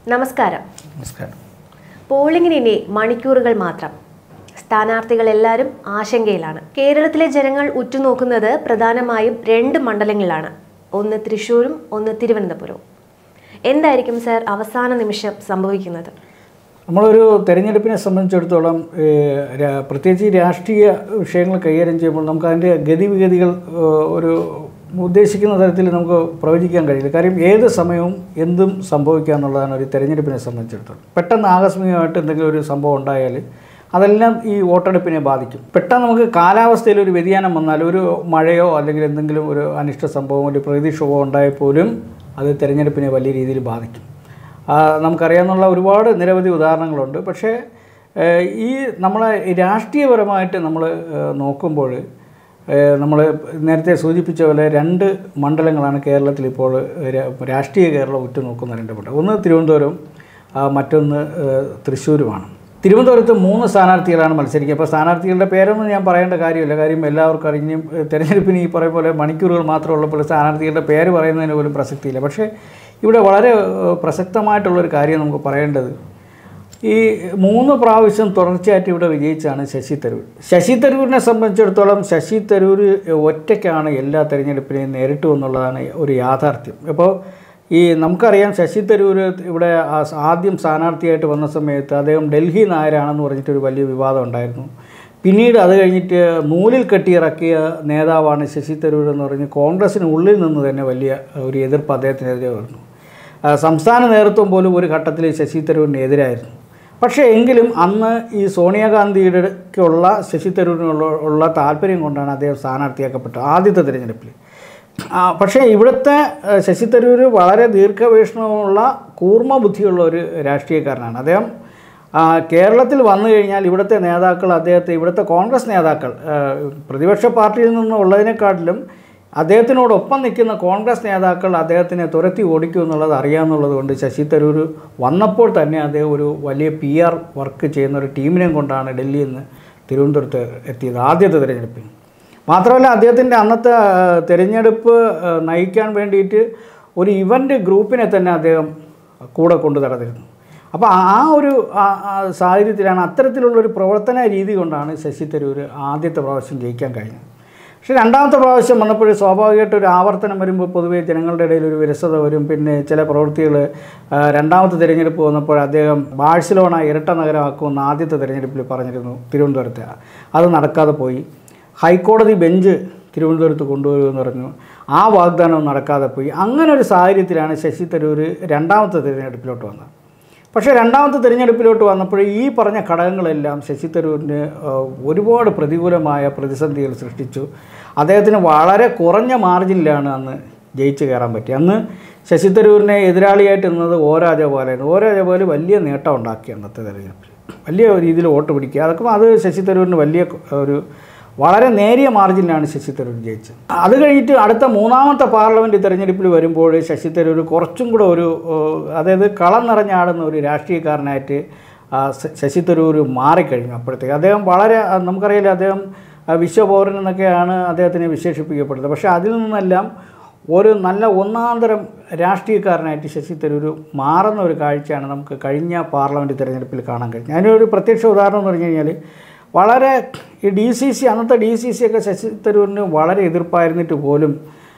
നമസ്കാരം. നമസ്കാരം. പോളിംഗിന് ഇനി മണിക്കൂറുകൾ മാത്രം. സ്ഥാനാർത്ഥികൾ എല്ലാവരും ആശങ്കയിലാണ്. കേരളത്തിലെ ജനങ്ങൾ ഉറ്റുനോക്കുന്നത് പ്രധാനമായും 2 മണ്ഡലങ്ങളിലാണ്. ഒന്ന് തൃശ്ശൂരും ഒന്ന് തിരുവനന്തപുരവും. എന്തായിരിക്കും സർ അവസാന നിമിഷം സംഭവിക്കുന്നത്? നമ്മളൊരു തെരഞ്ഞെടുപ്പിനെ സംബന്ധിച്ചിടത്തോളം പ്രത്യേകിച്ച് രാഷ്ട്രീയ വിഷയങ്ങൾ കൈകാര്യം ചെയ്യുമ്പോൾ നമുക്ക് അതിൻ്റെ ഗതിവിഗതികൾ ഒരു ഉദ്ദേശിക്കുന്ന തരത്തിൽ നമുക്ക് പ്രവചിക്കാൻ കഴിയില്ല. കാര്യം ഏത് സമയവും എന്തും സംഭവിക്കുക എന്നുള്ളതാണ് ഒരു തെരഞ്ഞെടുപ്പിനെ സംബന്ധിച്ചിടത്തോളം. പെട്ടെന്ന് ആകസ്മികമായിട്ട് എന്തെങ്കിലും ഒരു സംഭവം ഉണ്ടായാൽ അതെല്ലാം ഈ വോട്ടെടുപ്പിനെ ബാധിക്കും. പെട്ടെന്ന് നമുക്ക് കാലാവസ്ഥയിൽ ഒരു വ്യതിയാനം വന്നാൽ, ഒരു മഴയോ അല്ലെങ്കിൽ എന്തെങ്കിലും ഒരു അനിഷ്ട സംഭവം, ഒരു പ്രകൃതിക്ഷോഭം ഉണ്ടായാൽ പോലും അത് തെരഞ്ഞെടുപ്പിനെ വലിയ രീതിയിൽ ബാധിക്കും. നമുക്കറിയാവുന്ന ഒരുപാട് നിരവധി ഉദാഹരണങ്ങളുണ്ട്. പക്ഷേ ഈ നമ്മളെ രാഷ്ട്രീയപരമായിട്ട് നമ്മൾ നോക്കുമ്പോൾ നമ്മൾ നേരത്തെ സൂചിപ്പിച്ച പോലെ 2 മണ്ഡലങ്ങളാണ് കേരളത്തിൽ ഇപ്പോൾ രാഷ്ട്രീയ കേരളം ഉറ്റുനോക്കുന്ന 2 മണ്ഡലം. ഒന്ന് തിരുവനന്തപുരം, മറ്റൊന്ന് തൃശ്ശൂരുമാണ്. തിരുവനന്തപുരത്ത് 3 സ്ഥാനാർത്ഥികളാണ് മത്സരിക്കുക. അപ്പോൾ സ്ഥാനാർത്ഥികളുടെ പേരൊന്നും ഞാൻ പറയേണ്ട കാര്യമില്ല. കാര്യം എല്ലാവർക്കും അറിഞ്ഞും തെരഞ്ഞെടുപ്പിന് ഈ പറയുന്ന പോലെ മണിക്കൂറുകൾ മാത്രമുള്ളപ്പോൾ സ്ഥാനാർത്ഥികളുടെ പേര് പറയുന്നതിന് പോലും പ്രസക്തിയില്ല. പക്ഷേ ഇവിടെ വളരെ പ്രസക്തമായിട്ടുള്ളൊരു കാര്യം നമുക്ക് പറയേണ്ടത്, ഈ 3 പ്രാവശ്യം തുടർച്ചയായിട്ട് ഇവിടെ വിജയിച്ചാണ് ശശി തരൂർ. ശശി തരൂരിനെ സംബന്ധിച്ചിടത്തോളം ശശി തരൂർ ഒറ്റയ്ക്കാണ് എല്ലാ തെരഞ്ഞെടുപ്പിനെയും നേരിട്ടു എന്നുള്ളതാണ് ഒരു യാഥാർത്ഥ്യം. അപ്പോൾ നമുക്കറിയാം, ശശി തരൂർ ഇവിടെ ആദ്യം സ്ഥാനാർത്ഥിയായിട്ട് വന്ന സമയത്ത് അദ്ദേഹം ഡൽഹി നായരാണെന്ന് പറഞ്ഞിട്ടൊരു വലിയ വിവാദം ഉണ്ടായിരുന്നു. പിന്നീട് അത് കഴിഞ്ഞിട്ട് നൂലിൽ കെട്ടിയിറക്കിയ നേതാവാണ് ശശി തരൂർ എന്ന് പറഞ്ഞ് കോൺഗ്രസിന് ഉള്ളിൽ നിന്ന് തന്നെ വലിയ ഒരു എതിർപ്പ് അദ്ദേഹത്തിനെതിരെ വന്നു. സംസ്ഥാന നേതൃത്വം പോലും ഒരു ഘട്ടത്തിൽ ശശി തരൂരിനെതിരായിരുന്നു. പക്ഷേ എങ്കിലും അന്ന് ഈ സോണിയാഗാന്ധിയുടെക്കുള്ള ശശി തരൂരിനുള്ള താല്പര്യം കൊണ്ടാണ് അദ്ദേഹം സ്ഥാനാർത്ഥിയാക്കപ്പെട്ടത് ആദ്യത്തെ തിരഞ്ഞെടുപ്പിൽ. പക്ഷേ ഇവിടുത്തെ ശശി തരൂർ വളരെ ദീർഘവീക്ഷണമുള്ള കൂർമ്മ ബുദ്ധിയുള്ള ഒരു രാഷ്ട്രീയക്കാരനാണ്. അദ്ദേഹം കേരളത്തിൽ വന്നു കഴിഞ്ഞാൽ ഇവിടുത്തെ നേതാക്കൾ ഇവിടുത്തെ കോൺഗ്രസ് നേതാക്കൾ പ്രതിപക്ഷ പാർട്ടിയിൽ നിന്നുള്ളതിനെക്കാട്ടിലും അദ്ദേഹത്തിനോടൊപ്പം നിൽക്കുന്ന കോൺഗ്രസ് നേതാക്കൾ അദ്ദേഹത്തിനെ തുരത്തി ഓടിക്കും എന്നുള്ളത് അറിയാമെന്നുള്ളത് കൊണ്ട് ശശി തരൂർ വന്നപ്പോൾ തന്നെ അദ്ദേഹം ഒരു വലിയ PR വർക്ക് ചെയ്യുന്ന ഒരു ടീമിനെ കൊണ്ടാണ് ഡൽഹിയിൽ നിന്ന് തിരുവനന്തപുരത്ത് എത്തിയത് ആദ്യത്തെ തിരഞ്ഞെടുപ്പിൽ. മാത്രമല്ല, അദ്ദേഹത്തിൻ്റെ അന്നത്തെ തിരഞ്ഞെടുപ്പ് നയിക്കാൻ വേണ്ടിയിട്ട് ഒരു ഇവൻ്റ് ഗ്രൂപ്പിനെ തന്നെ അദ്ദേഹം കൂടെ കൊണ്ടു നടന്നിരുന്നു. അപ്പോൾ ആ ഒരു സാഹചര്യത്തിലാണ്, അത്തരത്തിലുള്ളൊരു പ്രവർത്തന രീതി കൊണ്ടാണ് ശശി തരൂർ ആദ്യത്തെ പ്രാവശ്യം ജയിക്കാൻ കഴിഞ്ഞത്. പക്ഷേ രണ്ടാമത്തെ പ്രാവശ്യം വന്നപ്പോൾ സ്വാഭാവികമായിട്ട് ഒരു ആവർത്തനം വരുമ്പോൾ പൊതുവേ ജനങ്ങളുടെ ഇടയിൽ ഒരു വിരസത വരും. പിന്നെ ചില പ്രവൃത്തികൾ രണ്ടാമത്തെ തിരഞ്ഞെടുപ്പ് വന്നപ്പോൾ അദ്ദേഹം ബാഴ്സലോണ ഇരട്ട നഗരമാക്കുമെന്ന് ആദ്യത്തെ തിരഞ്ഞെടുപ്പിൽ പറഞ്ഞിരുന്നു തിരുവനന്തപുരത്ത്. അത് നടക്കാതെ പോയി. ഹൈക്കോടതി ബെഞ്ച് തിരുവനന്തപുരത്ത് കൊണ്ടുവരുമെന്ന് പറഞ്ഞു. ആ വാഗ്ദാനം നടക്കാതെ പോയി. അങ്ങനെ ഒരു സാഹചര്യത്തിലാണ് ശശി തരൂർ രണ്ടാമത്തെ തിരഞ്ഞെടുപ്പിലോട്ട് വന്നത്. പക്ഷേ രണ്ടാമത്തെ തിരഞ്ഞെടുപ്പിലോട്ട് വന്നപ്പോൾ ഈ പറഞ്ഞ ഘടകങ്ങളെല്ലാം ശശി തരൂരിന് ഒരുപാട് പ്രതികൂലമായ പ്രതിസന്ധികൾ സൃഷ്ടിച്ചു. അദ്ദേഹത്തിന് വളരെ കുറഞ്ഞ മാർജിനിലാണ് അന്ന് ജയിച്ച് കയറാൻ പറ്റി. അന്ന് ശശി തരൂരിനെ എതിരാളിയായിട്ട് നിന്നത് ഒ രാജഗോപാലായിരുന്നു. ഒ രാജഗോപാൽ വലിയ നേട്ടം ഉണ്ടാക്കി അന്നത്തെ തിരഞ്ഞെടുപ്പിൽ, വലിയ രീതിയിൽ വോട്ട് പിടിക്കുക. അതൊക്കെ അത് ശശി തരൂരിന് വലിയ വളരെ നേരിയ മാർജിനിലാണ് ശശി തരൂർ ജയിച്ചത്. അത് കഴിഞ്ഞിട്ട് അടുത്ത 3ാമത്തെ പാർലമെൻറ്റ് തിരഞ്ഞെടുപ്പിൽ വരുമ്പോൾ ശശി തരൂർ കുറച്ചും കൂടെ അതായത് കളം നിറഞ്ഞാടുന്ന ഒരു രാഷ്ട്രീയക്കാരനായിട്ട് ശശി തരൂർ മാറിക്കഴിഞ്ഞു. അപ്പോഴത്തേക്ക് അദ്ദേഹം വളരെ, നമുക്കറിയില്ല, അദ്ദേഹം വിശ്വപൗരൻ എന്നൊക്കെയാണ് അദ്ദേഹത്തിനെ വിശേഷിപ്പിക്കപ്പെടുന്നത്. പക്ഷേ അതിൽ നിന്നെല്ലാം ഒരു നല്ല ഒന്നാന്തരം രാഷ്ട്രീയക്കാരനായിട്ട് ശശി തരൂർ മാറുന്ന ഒരു കാഴ്ചയാണ് നമുക്ക് കഴിഞ്ഞ പാർലമെൻറ്റ് തിരഞ്ഞെടുപ്പിൽ കാണാൻ കഴിഞ്ഞത്. അതിനൊരു പ്രത്യക്ഷ ഉദാഹരണം എന്ന് പറഞ്ഞു കഴിഞ്ഞാൽ, വളരെ ഈ അന്നത്തെ DCC ഒക്കെ ശശി തരൂരിന് വളരെ എതിർപ്പായിരുന്നിട്ട് പോലും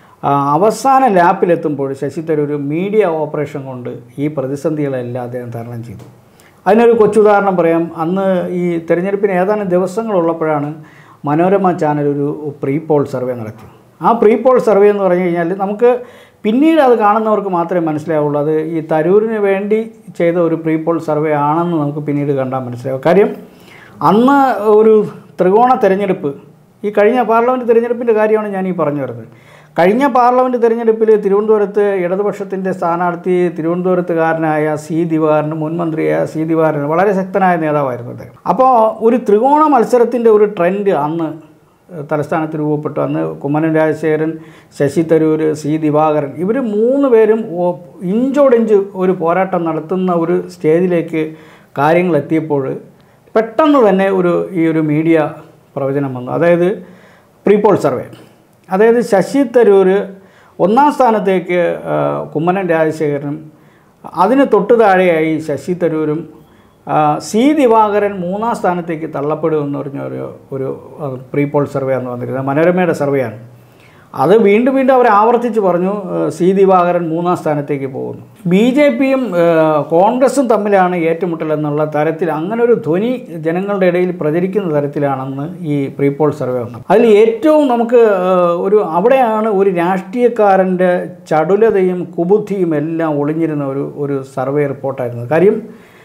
അവസാന ലാപ്പിലെത്തുമ്പോൾ ശശി തരൂർ മീഡിയ ഓപ്പറേഷൻ കൊണ്ട് ഈ പ്രതിസന്ധികളെല്ലാം അദ്ദേഹം തരണം ചെയ്തു. അതിനൊരു കൊച്ചുദാഹരണം പറയാം. അന്ന് ഈ തിരഞ്ഞെടുപ്പിന് ഏതാനും ദിവസങ്ങളുള്ളപ്പോഴാണ് മനോരമ ചാനൽ ഒരു പ്രീ പോൾ സർവേ നടത്തി. ആ പ്രീ പോൾ സർവേ എന്ന് പറഞ്ഞു കഴിഞ്ഞാൽ നമുക്ക് പിന്നീട് അത് കാണുന്നവർക്ക് മാത്രമേ മനസ്സിലാവുള്ളൂ അത് ഈ തരൂരിന് വേണ്ടി ചെയ്ത ഒരു പ്രീ പോൾ സർവേ ആണെന്ന് നമുക്ക് പിന്നീട് കണ്ടാൽ മനസ്സിലാവും. കാര്യം അന്ന് ഒരു ത്രികോണ തെരഞ്ഞെടുപ്പ്, ഈ കഴിഞ്ഞ പാർലമെൻറ്റ് തിരഞ്ഞെടുപ്പിൻ്റെ കാര്യമാണ് ഞാൻ ഈ പറഞ്ഞു വരുന്നത്. കഴിഞ്ഞ പാർലമെൻറ്റ് തിരഞ്ഞെടുപ്പിൽ തിരുവനന്തപുരത്ത് ഇടതുപക്ഷത്തിൻ്റെ സ്ഥാനാർത്ഥി തിരുവനന്തപുരത്തുകാരനായ സി ദിവാകരൻ, മുൻ മന്ത്രിയായ സി ദിവാകരൻ വളരെ ശക്തനായ നേതാവായിരുന്നു അദ്ദേഹം. അപ്പോൾ ഒരു ത്രികോണ മത്സരത്തിൻ്റെ ഒരു ട്രെൻഡ് അന്ന് തലസ്ഥാനത്ത് രൂപപ്പെട്ടു. അന്ന് കുമ്മനം രാജശേഖരൻ, ശശി തരൂർ, സി ദിവാകരൻ, ഇവർ 3 പേരും ഇഞ്ചോടിഞ്ച് ഒരു പോരാട്ടം നടത്തുന്ന ഒരു സ്റ്റേജിലേക്ക് കാര്യങ്ങൾ എത്തിയപ്പോൾ പെട്ടെന്ന് തന്നെ ഈ ഒരു മീഡിയ പ്രവചനം വന്നു. അതായത് പ്രീ പോൾ സർവേ, അതായത് ശശി തരൂർ 1ാം സ്ഥാനത്തേക്ക് കുമ്മനം രാജശേഖരനും അതിന് തൊട്ടു താഴെയായി ശശി തരൂരും സി ദിവാകരൻ 3ാം സ്ഥാനത്തേക്ക് തള്ളപ്പെടുമെന്ന് പറഞ്ഞ ഒരു പ്രീ പോൾ സർവേ എന്ന് വന്നിരുന്നത് മനോരമയുടെ സർവേയാണ്. അത് വീണ്ടും അവർ ആവർത്തിച്ച് പറഞ്ഞു സി ദിവാകരൻ 3ാം സ്ഥാനത്തേക്ക് പോകുന്നു. BJPയും കോൺഗ്രസും തമ്മിലാണ് ഏറ്റുമുട്ടൽ എന്നുള്ള തരത്തിൽ അങ്ങനെ ഒരു ധ്വനി ജനങ്ങളുടെ ഇടയിൽ പ്രചരിക്കുന്ന തരത്തിലാണെന്ന് ഈ പ്രീ പോൾ സർവേ വന്നത്. അതിൽ ഏറ്റവും നമുക്ക് അവിടെയാണ് ഒരു രാഷ്ട്രീയക്കാരൻ്റെ ചടുലതയും കുബുദ്ധിയും എല്ലാം ഒളിഞ്ഞിരുന്ന ഒരു സർവേ റിപ്പോർട്ടായിരുന്നു. കാര്യം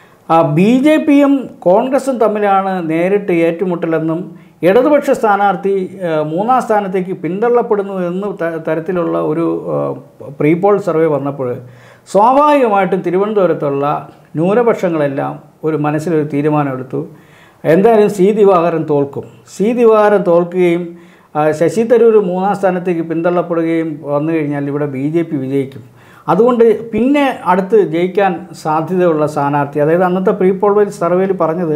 BJPയും കോൺഗ്രസും തമ്മിലാണ് നേരിട്ട് ഏറ്റുമുട്ടലെന്നും ഇടതുപക്ഷ സ്ഥാനാർത്ഥി 3ാം സ്ഥാനത്തേക്ക് പിന്തള്ളപ്പെടുന്നു എന്ന തരത്തിലുള്ള ഒരു പ്രീ പോൾ സർവേ വന്നപ്പോൾ സ്വാഭാവികമായിട്ടും തിരുവനന്തപുരത്തുള്ള ന്യൂനപക്ഷങ്ങളെല്ലാം മനസ്സിലൊരു തീരുമാനമെടുത്തു. എന്തായാലും സി ദിവാകരൻ തോൽക്കും. സി ദിവാകരൻ തോൽക്കുകയും ശശി തരൂർ 3ാം സ്ഥാനത്തേക്ക് പിന്തള്ളപ്പെടുകയും വന്നു കഴിഞ്ഞാൽ ഇവിടെ BJP വിജയിക്കും. അതുകൊണ്ട് പിന്നെ അടുത്ത് ജയിക്കാൻ സാധ്യതയുള്ള സ്ഥാനാർത്ഥി, അതായത് അന്നത്തെ പ്രീ പോൾ സർവേയിൽ പറഞ്ഞത്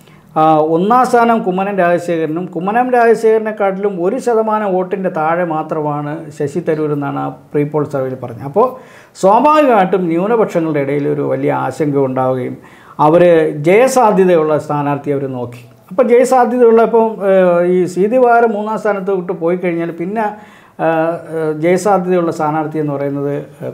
1ാം സ്ഥാനം കുമ്മനം രാജശേഖരനും കുമ്മനം രാജശേഖരനെക്കാട്ടിലും 1% വോട്ടിൻ്റെ താഴെ മാത്രമാണ് ശശി തരൂർ എന്നാണ് ആ പ്രീ പോൾ സർവേയിൽ പറഞ്ഞത്. അപ്പോൾ സ്വാഭാവികമായിട്ടും ന്യൂനപക്ഷങ്ങളുടെ ഇടയിൽ ഒരു വലിയ ആശങ്ക ഉണ്ടാവുകയും അവർ ജയസാധ്യതയുള്ള സ്ഥാനാർത്ഥി അവർ നോക്കി. അപ്പോൾ ജയസാധ്യതയുള്ള ഈ സി ദിവാകരൻ 3ാം സ്ഥാനത്ത് വിട്ട് പോയി കഴിഞ്ഞാൽ പിന്നെ ജയസാധ്യതയുള്ള സ്ഥാനാർത്ഥി എന്ന് പറയുന്നത്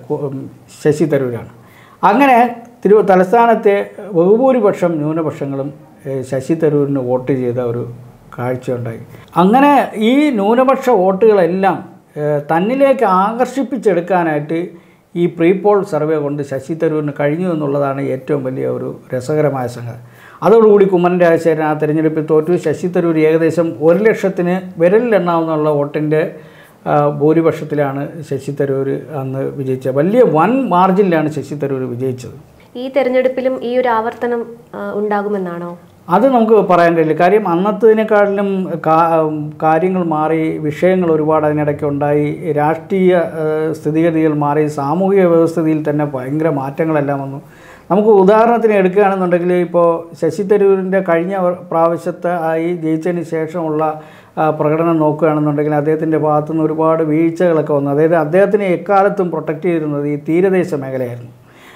ശശി തരൂരാണ്. അങ്ങനെ തലസ്ഥാനത്തെ ബഹുഭൂരിപക്ഷം ന്യൂനപക്ഷങ്ങളും ശശി തരൂരിന് വോട്ട് ചെയ്ത ഒരു കാഴ്ചയുണ്ടായി. അങ്ങനെ ഈ ന്യൂനപക്ഷ വോട്ടുകളെല്ലാം തന്നിലേക്ക് ആകർഷിപ്പിച്ചെടുക്കാനായിട്ട് ഈ പ്രീ പോൾ സർവേ കൊണ്ട് ശശി തരൂരിന് കഴിഞ്ഞു എന്നുള്ളതാണ് ഏറ്റവും വലിയ ഒരു രസകരമായ സംഗതി. അതോടുകൂടി കുമ്മനം രാജശേഖരൻ ആ തെരഞ്ഞെടുപ്പിൽ തോറ്റു. ശശി തരൂർ ഏകദേശം 1 ലക്ഷത്തിന് വിരലിലെണ്ണാവുന്നുള്ള വോട്ടിൻ്റെ ഭൂരിപക്ഷത്തിലാണ് ശശി തരൂർ അന്ന് വിജയിച്ചത്. വലിയ വൻ മാർജിനിലാണ് ശശി തരൂർ വിജയിച്ചത്. ഈ തെരഞ്ഞെടുപ്പിലും ഈ ഒരു ആവർത്തനം ഉണ്ടാകുമെന്നാണോ? അത് നമുക്ക് പറയാൻ കഴിയില്ല. കാര്യം അന്നത്തതിനേക്കാളിലും കാര്യങ്ങൾ മാറി, വിഷയങ്ങൾ ഒരുപാട് അതിനിടയ്ക്ക് ഉണ്ടായി, രാഷ്ട്രീയ സ്ഥിതിഗതികൾ മാറി, സാമൂഹിക വ്യവസ്ഥിതിയിൽ തന്നെ ഭയങ്കര മാറ്റങ്ങളെല്ലാം വന്നു. നമുക്ക് ഉദാഹരണത്തിന് എടുക്കുകയാണെന്നുണ്ടെങ്കിൽ ഇപ്പോൾ ശശി തരൂരിൻ്റെ കഴിഞ്ഞ പ്രാവശ്യത്തെ ഈ ജയിച്ചതിന് ശേഷമുള്ള പ്രകടനം നോക്കുകയാണെന്നുണ്ടെങ്കിൽ അദ്ദേഹത്തിൻ്റെ ഭാഗത്തുനിന്ന് ഒരുപാട് വീഴ്ചകളൊക്കെ വന്നു. അതായത് അദ്ദേഹത്തിനെ എക്കാലത്തും പ്രൊട്ടക്റ്റ് ചെയ്തിരുന്നത് ഈ തീരദേശ മേഖലയായിരുന്നു.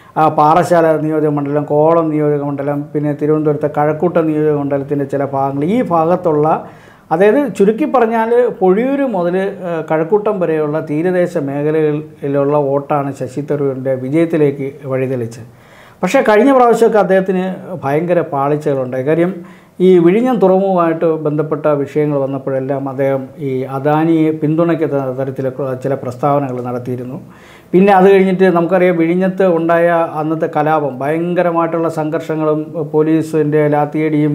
പാറശാല നിയോജകമണ്ഡലം, കോളം നിയോജകമണ്ഡലം, പിന്നെ തിരുവനന്തപുരത്തെ കഴക്കൂട്ടം നിയോജകമണ്ഡലത്തിൻ്റെ ചില ഭാഗങ്ങൾ, ഈ ഭാഗത്തുള്ള, അതായത് ചുരുക്കി പറഞ്ഞാൽ പൊഴിയൂർ മുതൽ കഴക്കൂട്ടം വരെയുള്ള തീരദേശ മേഖലകളിലുള്ള വോട്ടാണ് ശശി തരൂരിൻ്റെ വിജയത്തിലേക്ക് വഴിതെളിച്ചത്. പക്ഷേ കഴിഞ്ഞ പ്രാവശ്യമൊക്കെ അദ്ദേഹത്തിന് ഭയങ്കര പാളിച്ചകളുണ്ടായി. കാര്യം ഈ വിഴിഞ്ഞം തുറമുഖവുമായിട്ട് ബന്ധപ്പെട്ട വിഷയങ്ങൾ വന്നപ്പോഴെല്ലാം അദ്ദേഹം ഈ അദാനിയെ പിന്തുണയ്ക്കുന്ന തരത്തിലൊക്കെ ചില പ്രസ്താവനകൾ നടത്തിയിരുന്നു. പിന്നെ അത് കഴിഞ്ഞിട്ട് നമുക്കറിയാം വിഴിഞ്ഞത്ത് ഉണ്ടായ അന്നത്തെ കലാപം, ഭയങ്കരമായിട്ടുള്ള സംഘർഷങ്ങളും പോലീസിൻ്റെ ലാത്തിയടിയും,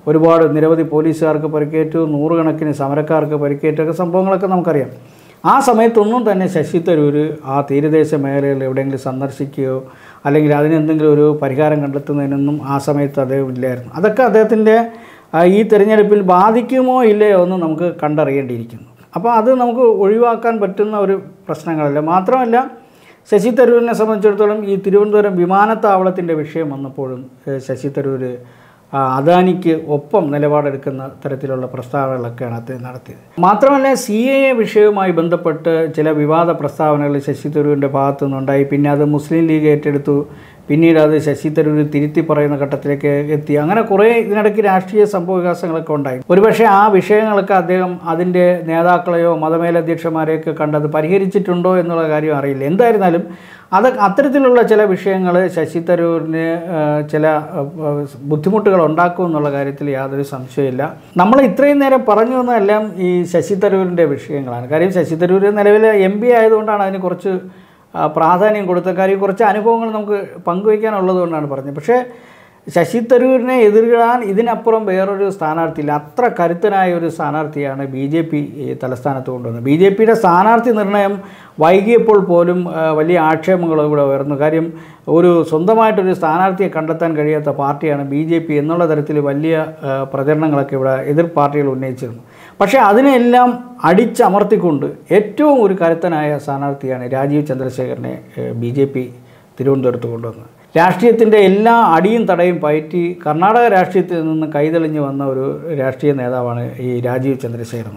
നിരവധി പോലീസുകാർക്ക് പരിക്കേറ്റു, 100 കണക്കിന് സമരക്കാർക്ക് പരിക്കേറ്റൊക്കെ സംഭവങ്ങളൊക്കെ നമുക്കറിയാം. ആ സമയത്തൊന്നും തന്നെ ശശി തരൂർ ആ തീരദേശ മേഖലകളിൽ എവിടെയെങ്കിലും സന്ദർശിക്കുകയോ അല്ലെങ്കിൽ അതിനെന്തെങ്കിലും ഒരു പരിഹാരം കണ്ടെത്തുന്നതിനൊന്നും ആ സമയത്ത് അദ്ദേഹം ഇല്ലായിരുന്നു. അതൊക്കെ അദ്ദേഹത്തിൻ്റെ ഈ തിരഞ്ഞെടുപ്പിൽ ബാധിക്കുമോ ഇല്ലയോ എന്ന് നമുക്ക് കണ്ടറിയേണ്ടിയിരിക്കുന്നു. അപ്പോൾ അത് നമുക്ക് ഒഴിവാക്കാൻ പറ്റുന്ന ഒരു പ്രശ്നങ്ങളല്ല. മാത്രമല്ല ശശി തരൂരിനെ സംബന്ധിച്ചിടത്തോളം ഈ തിരുവനന്തപുരം വിമാനത്താവളത്തിൻ്റെ വിഷയം വന്നപ്പോഴും ശശി തരൂർ അദാനിക്ക് ഒപ്പം നിലപാടെടുക്കുന്ന തരത്തിലുള്ള പ്രസ്താവനകളൊക്കെയാണ് അദ്ദേഹം നടത്തിയത്. മാത്രമല്ല CAA വിഷയവുമായി ബന്ധപ്പെട്ട് ചില വിവാദ പ്രസ്താവനകൾ ശശി തരൂരിൻ്റെ ഭാഗത്തു നിന്നുണ്ടായി. പിന്നെ അത് മുസ്ലിം ലീഗ് ഏറ്റെടുത്തു. പിന്നീട് അത് ശശി തരൂർ തിരുത്തി പറയുന്ന ഘട്ടത്തിലേക്ക് എത്തി. അങ്ങനെ കുറേ ഇതിനിടയ്ക്ക് രാഷ്ട്രീയ സംഭവവികാസങ്ങളൊക്കെ ഉണ്ടായി. ഒരുപക്ഷെ ആ വിഷയങ്ങളൊക്കെ അദ്ദേഹം അതിൻ്റെ നേതാക്കളെയോ മതമേലധ്യക്ഷന്മാരെയൊക്കെ കണ്ടത് പരിഹരിച്ചിട്ടുണ്ടോ എന്നുള്ള കാര്യം അറിയില്ല. എന്തായിരുന്നാലും അത്തരത്തിലുള്ള ചില വിഷയങ്ങൾ ശശി തരൂരിന് ചില ബുദ്ധിമുട്ടുകൾ ഉണ്ടാക്കും എന്നുള്ള കാര്യത്തിൽ യാതൊരു സംശയമില്ല. നമ്മൾ ഇത്രയും നേരം പറഞ്ഞു വന്നതെല്ലാം ഈ ശശി തരൂരിൻ്റെ വിഷയങ്ങളാണ്. കാര്യം ശശി തരൂർ നിലവിൽ MP ആയതുകൊണ്ടാണ് അതിന് കുറച്ച് പ്രാധാന്യം കൊടുത്ത കാര്യം. കുറച്ച് അനുഭവങ്ങൾ നമുക്ക് പങ്കുവയ്ക്കാനുള്ളത് കൊണ്ടാണ് പറഞ്ഞത്. പക്ഷേ ശശി തരൂരിനെ എതിരിടാൻ ഇതിനപ്പുറം വേറൊരു സ്ഥാനാർത്ഥിയില്ല. അത്ര കരുത്തനായ ഒരു സ്ഥാനാർത്ഥിയാണ് BJP തലസ്ഥാനത്ത് കൊണ്ടുവന്നത്. BJPയുടെ സ്ഥാനാർത്ഥി നിർണയം വൈകിയപ്പോൾ പോലും വലിയ ആക്ഷേപങ്ങളും ഇവിടെ ഉയർന്നു. കാര്യം സ്വന്തമായിട്ടൊരു സ്ഥാനാർത്ഥിയെ കണ്ടെത്താൻ കഴിയാത്ത പാർട്ടിയാണ് BJP എന്നുള്ള തരത്തിൽ വലിയ പ്രചരണങ്ങളൊക്കെ ഇവിടെ എതിർ പാർട്ടികൾ ഉന്നയിച്ചിരുന്നു. പക്ഷേ അതിനെല്ലാം അടിച്ചമർത്തിക്കൊണ്ട് ഏറ്റവും ഒരു കരുത്തനായ സ്ഥാനാർത്ഥിയാണ് രാജീവ് ചന്ദ്രശേഖരനെ BJP തിരുവനന്തപുരത്ത് കൊണ്ടുവന്നത്. രാഷ്ട്രീയത്തിൻ്റെ എല്ലാ അടിയും തടയും പയറ്റി കർണാടക രാഷ്ട്രീയത്തിൽ നിന്ന് കൈതെളിഞ്ഞ് വന്ന ഒരു രാഷ്ട്രീയ നേതാവാണ് ഈ രാജീവ് ചന്ദ്രശേഖരൻ.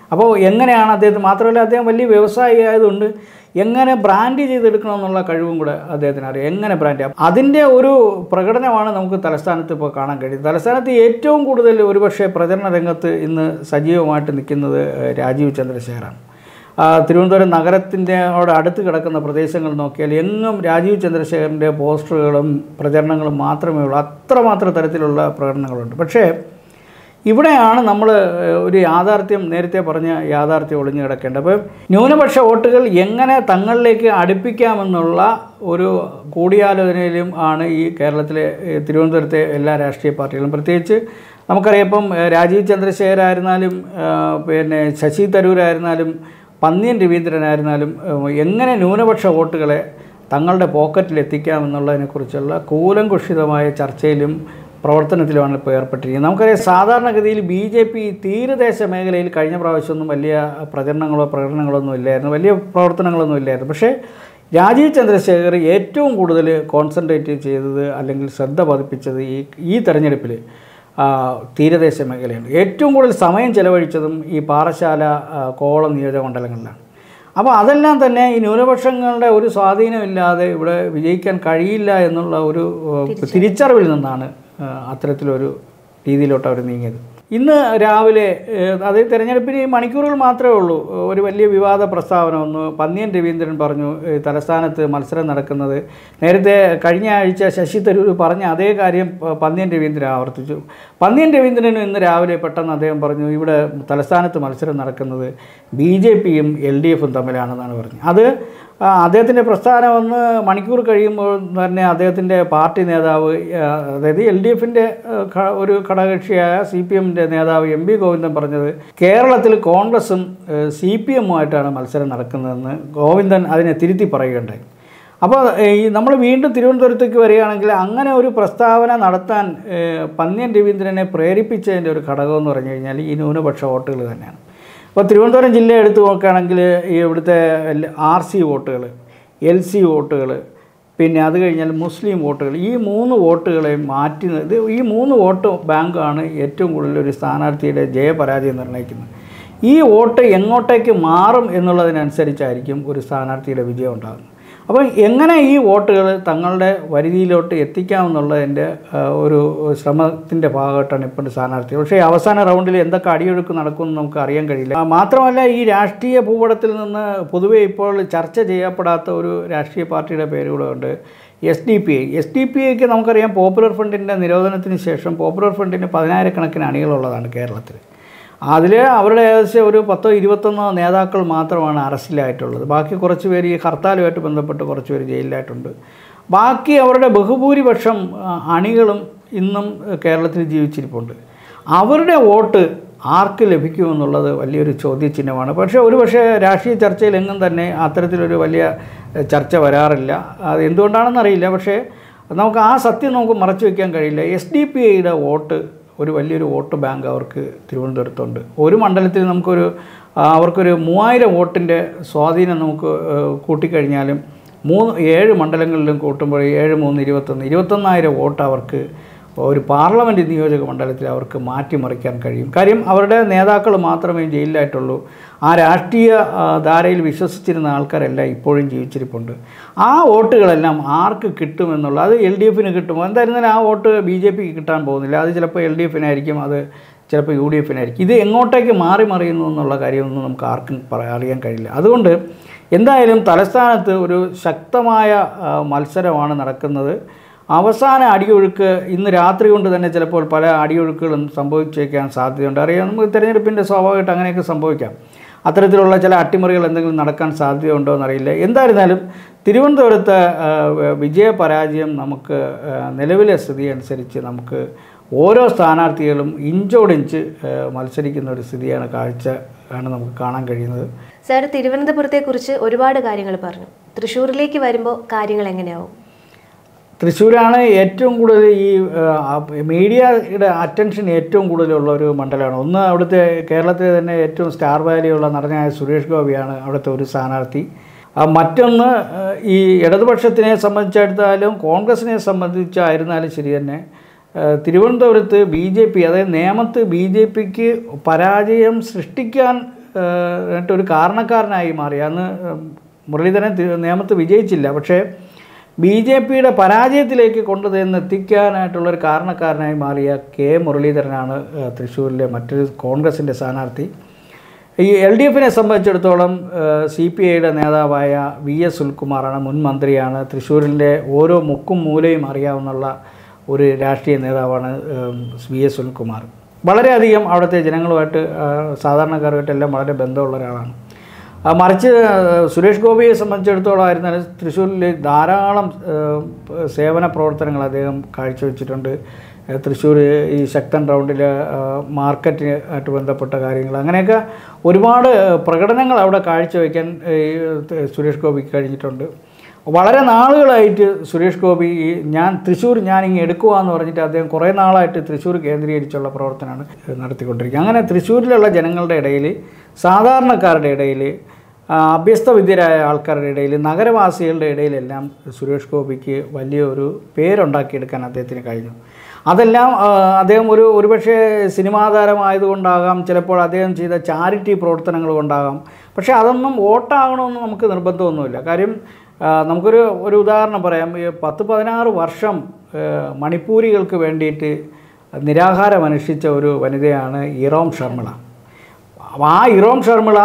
അപ്പോൾ എങ്ങനെയാണ് അദ്ദേഹത്തിന്, മാത്രമല്ല അദ്ദേഹം വലിയ വ്യവസായി ആയതുകൊണ്ട് എങ്ങനെ ബ്രാൻഡ് ചെയ്തെടുക്കണമെന്നുള്ള കഴിവും കൂടെ അദ്ദേഹത്തിന് അറിയാം. എങ്ങനെ ബ്രാൻഡ്, അതിൻ്റെ ഒരു പ്രകടനമാണ് നമുക്ക് തലസ്ഥാനത്ത് ഇപ്പോൾ കാണാൻ കഴിയുന്നത്. തലസ്ഥാനത്ത് ഏറ്റവും കൂടുതൽ ഒരുപക്ഷെ പ്രചരണ രംഗത്ത് ഇന്ന് സജീവമായിട്ട് നിൽക്കുന്നത് രാജീവ് ചന്ദ്രശേഖറാണ്. തിരുവനന്തപുരം നഗരത്തിൻ്റെ അടുത്ത് കിടക്കുന്ന പ്രദേശങ്ങൾ നോക്കിയാൽ എങ്ങും രാജീവ് ചന്ദ്രശേഖറിൻ്റെ പോസ്റ്ററുകളും പ്രചരണങ്ങളും മാത്രമേ ഉള്ളൂ. അത്രമാത്രം തരത്തിലുള്ള പ്രകടനങ്ങളുണ്ട്. പക്ഷേ ഇവിടെയാണ് നമ്മൾ ഒരു യാഥാർത്ഥ്യം, നേരത്തെ പറഞ്ഞ യാഥാർത്ഥ്യം ഒളിഞ്ഞു കിടക്കേണ്ടത്. അപ്പോൾ ന്യൂനപക്ഷ വോട്ടുകൾ എങ്ങനെ തങ്ങളിലേക്ക് അടുപ്പിക്കാമെന്നുള്ള ഒരു കൂടിയാലോചനയിലും ആണ് ഈ കേരളത്തിലെ, തിരുവനന്തപുരത്തെ എല്ലാ രാഷ്ട്രീയ പാർട്ടികളും. പ്രത്യേകിച്ച് നമുക്കറിയാം, ഇപ്പം രാജീവ് ചന്ദ്രശേഖരായിരുന്നാലും പിന്നെ ശശി തരൂരായിരുന്നാലും പന്നിയൻ രവീന്ദ്രനായിരുന്നാലും എങ്ങനെ ന്യൂനപക്ഷ വോട്ടുകളെ തങ്ങളുടെ പോക്കറ്റിൽ എത്തിക്കാമെന്നുള്ളതിനെക്കുറിച്ചുള്ള കൂലങ്കുഷിതമായ ചർച്ചയിലും പ്രവർത്തനത്തിലുമാണ് ഇപ്പോൾ ഏർപ്പെട്ടിരിക്കുന്നത്. നമുക്കറിയാം, സാധാരണഗതിയിൽ BJP തീരദേശ മേഖലയിൽ കഴിഞ്ഞ പ്രാവശ്യമൊന്നും വലിയ പ്രകടനങ്ങളൊന്നും ഇല്ലായിരുന്നു, വലിയ പ്രവർത്തനങ്ങളൊന്നും ഇല്ലായിരുന്നു. പക്ഷേ രാജീവ് ചന്ദ്രശേഖർ ഏറ്റവും കൂടുതൽ കോൺസെൻട്രേറ്റ് ചെയ്തത് അല്ലെങ്കിൽ ശ്രദ്ധ പതിപ്പിച്ചത് ഈ തെരഞ്ഞെടുപ്പിൽ തീരദേശ മേഖലയാണ്. ഏറ്റവും കൂടുതൽ സമയം ചെലവഴിച്ചതും ഈ പാറശാല, കോവളം നിയോജകമണ്ഡലങ്ങളിലാണ്. അപ്പോൾ അതെല്ലാം തന്നെ ഈ ന്യൂനപക്ഷങ്ങളുടെ ഒരു സ്വാധീനമില്ലാതെ ഇവിടെ വിജയിക്കാൻ കഴിയില്ല എന്നുള്ള ഒരു തിരിച്ചറിവിൽ നിന്നാണ് അത്തരത്തിലൊരു രീതിയിലോട്ട് അവർ നീങ്ങിയത്. ഇന്ന് രാവിലെ, അത് തെരഞ്ഞെടുപ്പിന് മണിക്കൂറുകൾ മാത്രമേ ഉള്ളൂ, ഒരു വലിയ വിവാദ പ്രസ്താവന വന്നു. പന്നിയൻ രവീന്ദ്രൻ പറഞ്ഞു തലസ്ഥാനത്ത് മത്സരം നടക്കുന്നത്, നേരത്തെ കഴിഞ്ഞ ആഴ്ച ശശി തരൂർ പറഞ്ഞ അതേ കാര്യം പന്നിയൻ രവീന്ദ്രൻ ആവർത്തിച്ചു. പന്നിയൻ രവീന്ദ്രനും ഇന്ന് രാവിലെ പെട്ടെന്ന് അദ്ദേഹം പറഞ്ഞു ഇവിടെ തലസ്ഥാനത്ത് മത്സരം നടക്കുന്നത് BJPയും LDFും തമ്മിലാണെന്നാണ് പറഞ്ഞത്. അത് അദ്ദേഹത്തിൻ്റെ പ്രസ്ഥാനം ഒന്ന് മണിക്കൂർ കഴിയുമ്പോൾ തന്നെ അദ്ദേഹത്തിൻ്റെ പാർട്ടി നേതാവ്, അതായത് LDFിൻ്റെ ഒരു ഘടകകക്ഷിയായ CPMൻ്റെ നേതാവ് MB ഗോവിന്ദൻ പറഞ്ഞത് കേരളത്തിൽ കോൺഗ്രസും CPMുമായിട്ടാണ് മത്സരം നടക്കുന്നതെന്ന് ഗോവിന്ദൻ അതിനെ തിരുത്തി പറയുകയുണ്ടായി. അപ്പോൾ നമ്മൾ വീണ്ടും തിരുവനന്തപുരത്തേക്ക് വരികയാണെങ്കിൽ അങ്ങനെ ഒരു പ്രസ്താവന നടത്താൻ പന്നിയൻ രവീന്ദ്രനെ പ്രേരിപ്പിച്ചതിൻ്റെ ഒരു ഘടകമെന്ന് പറഞ്ഞു കഴിഞ്ഞാൽ ഈ ന്യൂനപക്ഷ വോട്ടുകൾ തന്നെയാണ്. ഇപ്പോൾ തിരുവനന്തപുരം ജില്ല എടുത്തു നോക്കുകയാണെങ്കിൽ ഈ ഇവിടുത്തെ RC വോട്ടുകൾ, LC വോട്ടുകൾ, പിന്നെ അത് കഴിഞ്ഞാൽ മുസ്ലിം വോട്ടുകൾ, ഈ 3 വോട്ടുകളെ മാറ്റുന്നത്, ഈ 3 വോട്ട് ബാങ്കാണ് ഏറ്റവും കൂടുതൽ ഒരു സ്ഥാനാർത്ഥിയുടെ ജയപരാജയം നിർണ്ണയിക്കുന്നത്. ഈ വോട്ട് എങ്ങോട്ടേക്ക് മാറും എന്നുള്ളതിനനുസരിച്ചായിരിക്കും ഒരു സ്ഥാനാർത്ഥിയുടെ വിജയം ഉണ്ടാകുന്നത്. അപ്പോൾ എങ്ങനെ ഈ വോട്ടുകൾ തങ്ങളുടെ വരുതിയിലോട്ട് എത്തിക്കാമെന്നുള്ളതിൻ്റെ ഒരു ശ്രമത്തിൻ്റെ ഭാഗമായിട്ടാണ് ഇപ്പോൾ സ്ഥാനാർത്ഥി. പക്ഷേ അവസാന റൗണ്ടിൽ എന്തൊക്കെ അടിയൊഴുക്ക് നടക്കുമെന്ന് നമുക്ക് അറിയാൻ കഴിയില്ല. മാത്രമല്ല ഈ രാഷ്ട്രീയ ഭൂപടത്തിൽ നിന്ന് പൊതുവേ ഇപ്പോൾ ചർച്ച ചെയ്യപ്പെടാത്ത ഒരു രാഷ്ട്രീയ പാർട്ടിയുടെ പേര് കൂടെ ഉണ്ട്, SDPI. SDPIക്ക് നമുക്കറിയാം പോപ്പുലർ ഫ്രണ്ടിൻ്റെ നിരോധനത്തിന് ശേഷം പോപ്പുലർ ഫ്രണ്ടിന് 10,000-കണക്കിന് അണികളുള്ളതാണ് കേരളത്തിൽ. അതിൽ അവരുടെ ഏകദേശം ഒരു 10-21 നേതാക്കൾ മാത്രമാണ് അറസ്റ്റിലായിട്ടുള്ളത്. ബാക്കി കുറച്ച് പേര് ഈ ഹർത്താലുമായിട്ട് ബന്ധപ്പെട്ട് കുറച്ച് പേര് ജയിലിലായിട്ടുണ്ട്. ബാക്കി അവരുടെ ബഹുഭൂരിപക്ഷം അണികളും ഇന്നും കേരളത്തിൽ ജീവിച്ചിരിപ്പുണ്ട്. അവരുടെ വോട്ട് ആർക്ക് ലഭിക്കുമെന്നുള്ളത് വലിയൊരു ചോദ്യചിഹ്നമാണ്. പക്ഷേ രാഷ്ട്രീയ ചർച്ചയിൽ എങ്ങും തന്നെ അത്തരത്തിലൊരു വലിയ ചർച്ച വരാറില്ല. അത് എന്തുകൊണ്ടാണെന്നറിയില്ല. പക്ഷേ നമുക്ക് ആ സത്യം നമുക്ക് മറച്ചു വയ്ക്കാൻ കഴിയില്ല. SDPIയുടെ വോട്ട്, ഒരു വലിയൊരു വോട്ട് ബാങ്ക് അവർക്ക് തിരുവനന്തപുരത്തുണ്ട്. ഒരു മണ്ഡലത്തിൽ അവർക്കൊരു 3000 വോട്ടിൻ്റെ സ്വാധീനം നമുക്ക് കൂട്ടിക്കഴിഞ്ഞാലും 7 മണ്ഡലങ്ങളിലും കൂട്ടുമ്പോൾ 7 3 21,000 വോട്ട് അവർക്ക് ഒരു പാർലമെൻറ്റ് നിയോജക മണ്ഡലത്തിൽ അവർക്ക് മാറ്റിമറിക്കാൻ കഴിയും. കാര്യം അവരുടെ നേതാക്കൾ മാത്രമേ ജയിലിലായിട്ടുള്ളൂ. ആ രാഷ്ട്രീയ ധാരയിൽ വിശ്വസിച്ചിരുന്ന ആൾക്കാരെല്ലാം ഇപ്പോഴും ജീവിച്ചിരിപ്പുണ്ട്. ആ വോട്ടുകളെല്ലാം ആർക്ക് കിട്ടുമെന്നുള്ള, അത് LDFിന് കിട്ടുമോ? എന്തായിരുന്നാലും ആ വോട്ട് BJPക്ക് കിട്ടാൻ പോകുന്നില്ല. അത് ചിലപ്പോൾ LDFിനായിരിക്കും, അത് ചിലപ്പോൾ UDFിനായിരിക്കും. ഇത് എങ്ങോട്ടേക്ക് മറിയുന്നു എന്നുള്ള കാര്യമൊന്നും നമുക്ക് ആർക്കും അറിയാൻ കഴിയില്ല. അതുകൊണ്ട് എന്തായാലും തലസ്ഥാനത്ത് ഒരു ശക്തമായ മത്സരമാണ് നടക്കുന്നത്. അവസാന അടിയൊഴുക്ക് ഇന്ന് രാത്രി കൊണ്ട് തന്നെ ചിലപ്പോൾ പല അടിയൊഴുക്കുകളും സംഭവിച്ചേക്കാൻ സാധ്യതയുണ്ട്. അറിയാം, നമുക്ക് തിരഞ്ഞെടുപ്പിൻ്റെ സ്വാഭാവികമായിട്ട് അങ്ങനെയൊക്കെ സംഭവിക്കാം. അത്തരത്തിലുള്ള ചില അട്ടിമറികൾ എന്തെങ്കിലും നടക്കാൻ സാധ്യതയുണ്ടോ എന്നറിയില്ല. എന്തായിരുന്നാലും തിരുവനന്തപുരത്തെ വിജയപരാജയം നമുക്ക് നിലവിലെ സ്ഥിതി അനുസരിച്ച് നമുക്ക് ഓരോ സ്ഥാനാർത്ഥികളും ഇഞ്ചോടിഞ്ച് മത്സരിക്കുന്ന ഒരു കാഴ്ചയാണ് നമുക്ക് കാണാൻ കഴിയുന്നത്. സാർ, തിരുവനന്തപുരത്തെക്കുറിച്ച് ഒരുപാട് കാര്യങ്ങൾ പറഞ്ഞു. തൃശ്ശൂരിലേക്ക് വരുമ്പോൾ കാര്യങ്ങൾ എങ്ങനെയാവും? തൃശ്ശൂരാണ് ഏറ്റവും കൂടുതൽ ഈ മീഡിയയുടെ അറ്റൻഷൻ ഏറ്റവും കൂടുതലുള്ള ഒരു മണ്ഡലമാണ്. ഒന്ന്, അവിടുത്തെ കേരളത്തിലെ തന്നെ ഏറ്റവും സ്റ്റാർ വാല്യുള്ള നടനായ സുരേഷ് ഗോപിയാണ് അവിടുത്തെ ഒരു സ്ഥാനാർത്ഥി. മറ്റൊന്ന്, ഈ ഇടതുപക്ഷത്തിനെ സംബന്ധിച്ചിടത്താലും കോൺഗ്രസിനെ സംബന്ധിച്ചായിരുന്നാലും ശരി തന്നെ തിരുവനന്തപുരത്ത് BJP, അതായത് നേമത്ത് BJPക്ക് പരാജയം സൃഷ്ടിക്കാൻ ഒരു കാരണക്കാരനായി മാറി. അന്ന് മുരളീധരൻ നേമത്ത് വിജയിച്ചില്ല, പക്ഷേ BJPയുടെ പരാജയത്തിലേക്ക് എത്തിക്കാനായിട്ടുള്ളൊരു കാരണക്കാരനായി മാറിയ കെ മുരളീധരനാണ് തൃശ്ശൂരിലെ മറ്റൊരു കോൺഗ്രസിൻ്റെ സ്ഥാനാർത്ഥി. ഈ LDFനെ സംബന്ധിച്ചിടത്തോളം CPIയുടെ നേതാവായ VS സുനിൽകുമാറാണ്, മുൻ മന്ത്രിയാണ്. തൃശ്ശൂരിൻ്റെ ഓരോ മുക്കും മൂലയും അറിയാവുന്ന ഒരു രാഷ്ട്രീയ നേതാവാണ് VS സുനിൽകുമാർ. വളരെയധികം അവിടുത്തെ ജനങ്ങളുമായിട്ട് സാധാരണക്കാരുമായിട്ടെല്ലാം വളരെ ബന്ധമുള്ള ഒരാളാണ്. മറിച്ച് സുരേഷ് ഗോപിയെ സംബന്ധിച്ചിടത്തോളം ആയിരുന്നാലും തൃശ്ശൂരിൽ ധാരാളം സേവന പ്രവർത്തനങ്ങൾ അദ്ദേഹം കാഴ്ചവെച്ചിട്ടുണ്ട്. തൃശ്ശൂർ ഈ ശക്തൻ റൗണ്ടിൽ മാർക്കറ്റുമായിട്ട് ബന്ധപ്പെട്ട കാര്യങ്ങൾ, അങ്ങനെയൊക്കെ ഒരുപാട് പ്രകടനങ്ങൾ അവിടെ കാഴ്ചവെക്കാൻ സുരേഷ് ഗോപിക്ക് കഴിഞ്ഞിട്ടുണ്ട്. വളരെ നാളുകളായിട്ട് സുരേഷ് ഗോപി തൃശ്ശൂർ ഞാനിങ്ങ് എടുക്കുകയെന്ന് പറഞ്ഞിട്ട് അദ്ദേഹം കുറേ നാളായിട്ട് തൃശ്ശൂർ കേന്ദ്രീകരിച്ചുള്ള പ്രവർത്തനമാണ് നടത്തിക്കൊണ്ടിരിക്കുക. അങ്ങനെ തൃശ്ശൂരിലുള്ള ജനങ്ങളുടെ ഇടയിൽ, സാധാരണക്കാരുടെ ഇടയിൽ, അഭ്യസ്തവിദ്യരായ ആൾക്കാരുടെ ഇടയിൽ, നഗരവാസികളുടെ ഇടയിലെല്ലാം സുരേഷ് ഗോപിക്ക് വലിയൊരു പേരുണ്ടാക്കിയെടുക്കാൻ അദ്ദേഹത്തിന് കഴിഞ്ഞു. അതെല്ലാം അദ്ദേഹം ഒരുപക്ഷെ സിനിമാ താരമായതുകൊണ്ടാകാം, ചിലപ്പോൾ അദ്ദേഹം ചെയ്ത ചാരിറ്റി പ്രവർത്തനങ്ങൾ കൊണ്ടാകാം. പക്ഷേ അതൊന്നും വോട്ടാകണമെന്ന് നമുക്ക് നിർബന്ധമൊന്നുമില്ല. കാര്യം നമുക്കൊരു ഉദാഹരണം പറയാം. 10-16 വർഷം മണിപ്പൂരികൾക്ക് വേണ്ടിയിട്ട് നിരാഹാരം അനുഷ്ഠിച്ച ഒരു വനിതയാണ് ഇറോം ശർമിള. ആ ഇറോം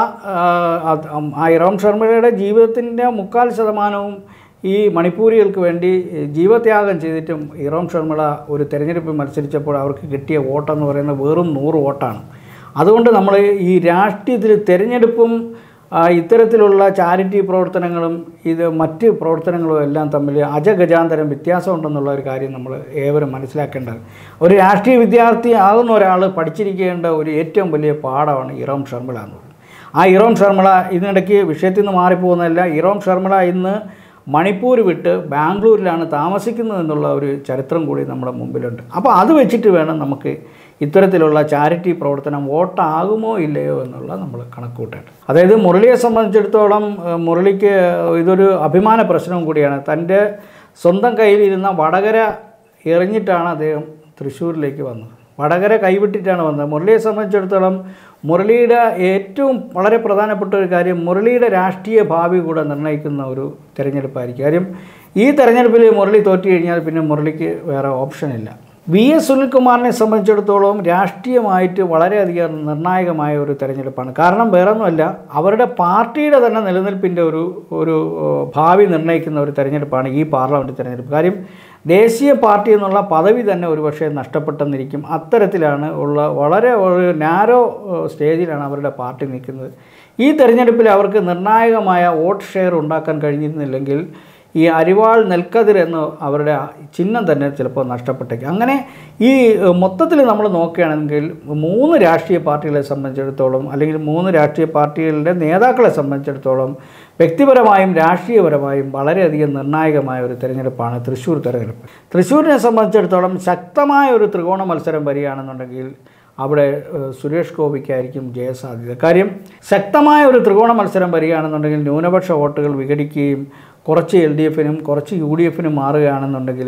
ശർമിളയുടെ ജീവിതത്തിൻ്റെ 3/4% ഈ മണിപ്പൂരികൾക്ക് വേണ്ടി ജീവത്യാഗം ചെയ്തിട്ടും ഇറോം ശർമിള ഒരു തെരഞ്ഞെടുപ്പിൽ മത്സരിച്ചപ്പോൾ അവർക്ക് കിട്ടിയ വോട്ടെന്ന് പറയുന്നത് വെറും 100 വോട്ടാണ്. അതുകൊണ്ട് നമ്മൾ ഈ രാഷ്ട്രീയത്തിൽ തെരഞ്ഞെടുപ്പും ഇത്തരത്തിലുള്ള ചാരിറ്റി പ്രവർത്തനങ്ങളും മറ്റ് പ്രവർത്തനങ്ങളും എല്ലാം തമ്മിൽ അജഗജാന്തരം വ്യത്യാസമുണ്ടെന്നുള്ള ഒരു കാര്യം നമ്മൾ ഏവരും മനസ്സിലാക്കേണ്ടത്. ഒരു രാഷ്ട്രീയ വിദ്യാർത്ഥി ആകുന്ന ഒരാൾ പഠിച്ചിരിക്കേണ്ട ഒരു ഏറ്റവും വലിയ പാഠമാണ് ഇറോം ശർമിള എന്നുള്ളത്. ആ ഇറോം ശർമിള ഇതിനിടയ്ക്ക് വിഷയത്തിൽ നിന്ന് മാറിപ്പോകുന്നതല്ല. ഇറോം ശർമിള ഇന്ന് മണിപ്പൂർ വിട്ട് ബാംഗ്ലൂരിലാണ് താമസിക്കുന്നത് എന്നുള്ള ഒരു ചരിത്രം കൂടി നമ്മുടെ മുമ്പിലുണ്ട്. അപ്പോൾ അത് വെച്ചിട്ട് വേണം നമുക്ക് ഇത്തരത്തിലുള്ള ചാരിറ്റി പ്രവർത്തനം വോട്ടാകുമോ ഇല്ലയോ എന്നുള്ള നമ്മൾ കണക്കൂട്ടേണ്ടത്. അതായത് മുരളിയെ സംബന്ധിച്ചിടത്തോളം മുരളിക്ക് ഇതൊരു അഭിമാന പ്രശ്നവും കൂടിയാണ്. തൻ്റെ സ്വന്തം കയ്യിലിരുന്ന വടകര എറിഞ്ഞിട്ടാണ് അദ്ദേഹം തൃശ്ശൂരിലേക്ക് വന്നത്. വടകര കൈവിട്ടിട്ടാണ് വന്നത്. മുരളിയെ സംബന്ധിച്ചിടത്തോളം മുരളിയുടെ ഏറ്റവും വളരെ പ്രധാനപ്പെട്ട ഒരു കാര്യം മുരളിയുടെ രാഷ്ട്രീയ ഭാവി കൂടെ നിർണ്ണയിക്കുന്ന ഒരു തിരഞ്ഞെടുപ്പായിരിക്കും. കാര്യം ഈ തെരഞ്ഞെടുപ്പിൽ മുരളി തോറ്റു കഴിഞ്ഞാൽ പിന്നെ മുരളിക്ക് വേറെ ഓപ്ഷനില്ല. VS സുനിൽകുമാറിനെ സംബന്ധിച്ചിടത്തോളം രാഷ്ട്രീയമായിട്ട് വളരെയധികം നിർണായകമായ ഒരു തെരഞ്ഞെടുപ്പാണ്. കാരണം വേറൊന്നുമല്ല, അവരുടെ പാർട്ടിയുടെ തന്നെ നിലനിൽപ്പിൻ്റെ ഒരു ഭാവി നിർണ്ണയിക്കുന്ന ഒരു തെരഞ്ഞെടുപ്പാണ് ഈ പാർലമെൻറ്റ് തെരഞ്ഞെടുപ്പ്. കാര്യം ദേശീയ പാർട്ടി എന്നുള്ള പദവി തന്നെ ഒരുപക്ഷെ നഷ്ടപ്പെട്ടെന്നിരിക്കും. അത്തരത്തിലാണ് വളരെ ഒരു നാരോ സ്റ്റേജിലാണ് അവരുടെ പാർട്ടി നിൽക്കുന്നത്. ഈ തെരഞ്ഞെടുപ്പിൽ അവർക്ക് നിർണായകമായ വോട്ട് ഷെയർ ഉണ്ടാക്കാൻ കഴിഞ്ഞിരുന്നില്ലെങ്കിൽ ഈ അരിവാൾ നെൽക്കതിർ എന്ന് അവരുടെ ചിഹ്നം തന്നെ ചിലപ്പോൾ നഷ്ടപ്പെട്ടേക്കും. അങ്ങനെ ഈ മൊത്തത്തിൽ നമ്മൾ നോക്കുകയാണെങ്കിൽ 3 രാഷ്ട്രീയ പാർട്ടികളെ സംബന്ധിച്ചിടത്തോളം, അല്ലെങ്കിൽ 3 രാഷ്ട്രീയ പാർട്ടികളുടെ നേതാക്കളെ സംബന്ധിച്ചിടത്തോളം വ്യക്തിപരമായും രാഷ്ട്രീയപരമായും വളരെയധികം നിർണായകമായ ഒരു തിരഞ്ഞെടുപ്പാണ് തൃശ്ശൂർ തിരഞ്ഞെടുപ്പ്. തൃശ്ശൂരിനെ സംബന്ധിച്ചിടത്തോളം ശക്തമായ ഒരു ത്രികോണ മത്സരം വരികയാണെന്നുണ്ടെങ്കിൽ അവിടെ സുരേഷ് ഗോപിക്കായിരിക്കും ജയസാധ്യത. കാര്യം ശക്തമായ ഒരു ത്രികോണ മത്സരം വരികയാണെന്നുണ്ടെങ്കിൽ ന്യൂനപക്ഷ വോട്ടുകൾ വിഘടിക്കുകയും കുറച്ച് LDFനും കുറച്ച് UDFനും മാറുകയാണെന്നുണ്ടെങ്കിൽ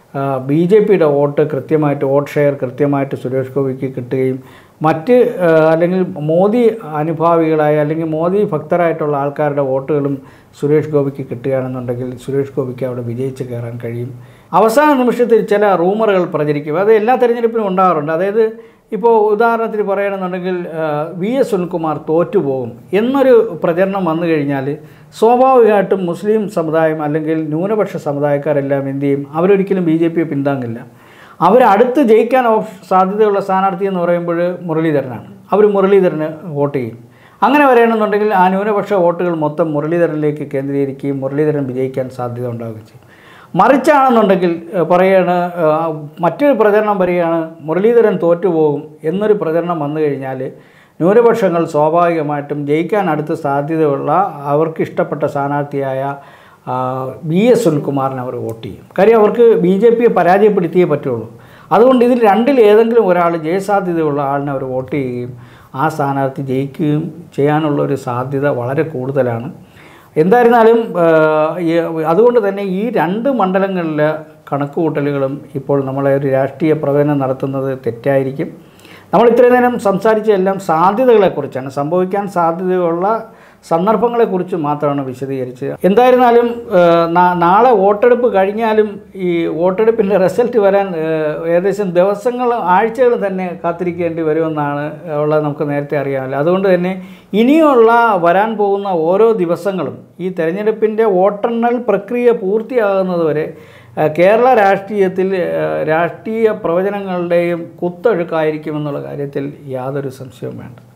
BJPയുടെ വോട്ട് ഷെയർ കൃത്യമായിട്ട് സുരേഷ് ഗോപിക്ക് കിട്ടുകയും മറ്റ് അല്ലെങ്കിൽ മോദി അനുഭാവികളായ അല്ലെങ്കിൽ മോദി ഭക്തരായിട്ടുള്ള ആൾക്കാരുടെ വോട്ടുകളും സുരേഷ് ഗോപിക്ക് കിട്ടുകയാണെന്നുണ്ടെങ്കിൽ സുരേഷ് ഗോപിക്ക് അവിടെ വിജയിച്ച് കയറാൻ കഴിയും. അവസാന നിമിഷത്തിൽ ചില റൂമറുകൾ പ്രചരിക്കും. അത് എല്ലാ തെരഞ്ഞെടുപ്പിനും ഉണ്ടാകാറുണ്ട്. അതായത് ഇപ്പോൾ ഉദാഹരണത്തിന് പറയുകയാണെന്നുണ്ടെങ്കിൽ VS സുനിൽകുമാർ തോറ്റുപോകും എന്നൊരു പ്രചരണം വന്നു കഴിഞ്ഞാൽ സ്വാഭാവികമായിട്ടും മുസ്ലിം സമുദായം അല്ലെങ്കിൽ ന്യൂനപക്ഷ സമുദായക്കാരെല്ലാം എന്ത് ചെയ്യും? അവരൊരിക്കലും BJPയെ പിന്താങ്ങില്ല. അവരടുത്ത് ജയിക്കാൻ സാധ്യതയുള്ള സ്ഥാനാർത്ഥി എന്ന് പറയുമ്പോൾ മുരളീധരനാണ്. അവർ മുരളീധരന് വോട്ട് ചെയ്യും. അങ്ങനെ വരികയാണെന്നുണ്ടെങ്കിൽ ആ ന്യൂനപക്ഷ വോട്ടുകൾ മൊത്തം മുരളീധരനിലേക്ക് കേന്ദ്രീകരിക്കുകയും മുരളീധരൻ വിജയിക്കാൻ സാധ്യത ഉണ്ടാവുകയും ചെയ്യും. മറിച്ചാണെന്നുണ്ടെങ്കിൽ മറ്റൊരു പ്രചരണം വരികയാണ്, മുരളീധരൻ തോറ്റുപോകും എന്നൊരു പ്രചരണം വന്നു കഴിഞ്ഞാൽ ന്യൂനപക്ഷങ്ങൾ സ്വാഭാവികമായിട്ടും ജയിക്കാൻ അടുത്ത സാധ്യതയുള്ള അവർക്ക് ഇഷ്ടപ്പെട്ട സ്ഥാനാർത്ഥിയായ VS സുനിൽകുമാറിന് അവർ വോട്ട് ചെയ്യും. കാര്യം അവർക്ക് BJPയെ പരാജയപ്പെടുത്തിയേ പറ്റുള്ളൂ. അതുകൊണ്ട് ഇതിൽ രണ്ടിൽ ഏതെങ്കിലും ഒരാൾ ജയസാധ്യതയുള്ള ആളിനെ അവർ വോട്ട് ചെയ്യുകയും ആ സ്ഥാനാർത്ഥി ജയിക്കുകയും ചെയ്യാനുള്ളൊരു സാധ്യത വളരെ കൂടുതലാണ്. എന്തായിരുന്നാലും അതുകൊണ്ട് തന്നെ ഈ 2 മണ്ഡലങ്ങളിലെ കണക്കുകൂട്ടലുകളും ഇപ്പോൾ നമ്മളെ ഒരു രാഷ്ട്രീയ പ്രവചനം നടത്തുന്നത് തെറ്റായിരിക്കും. നമ്മൾ ഇത്രയും നേരം സംസാരിച്ചതെല്ലാം സാധ്യതകളെക്കുറിച്ചാണ്, സംഭവിക്കാൻ സാധ്യതയുള്ള സന്ദർഭങ്ങളെക്കുറിച്ച് മാത്രമാണ് വിശദീകരിച്ചത്. എന്തായിരുന്നാലും നാളെ വോട്ടെടുപ്പ് കഴിഞ്ഞാലും ഈ വോട്ടെടുപ്പിൻ്റെ റിസൾട്ട് വരാൻ ഏകദേശം ദിവസങ്ങളും ആഴ്ചകൾ തന്നെ കാത്തിരിക്കേണ്ടി വരുമെന്നാണ് ഉള്ളത്, നമുക്ക് നേരത്തെ അറിയാമല്ലോ. അതുകൊണ്ട് തന്നെ ഇനിയുള്ള വരാൻ പോകുന്ന ഓരോ ദിവസങ്ങളും ഈ തെരഞ്ഞെടുപ്പിൻ്റെ വോട്ടെണ്ണൽ പ്രക്രിയ പൂർത്തിയാകുന്നതുവരെ കേരള രാഷ്ട്രീയത്തിൽ രാഷ്ട്രീയ പ്രവചനങ്ങളുടെയും കുത്തൊഴുക്കായിരിക്കുമെന്നുള്ള കാര്യത്തിൽ യാതൊരു സംശയവും വേണ്ട.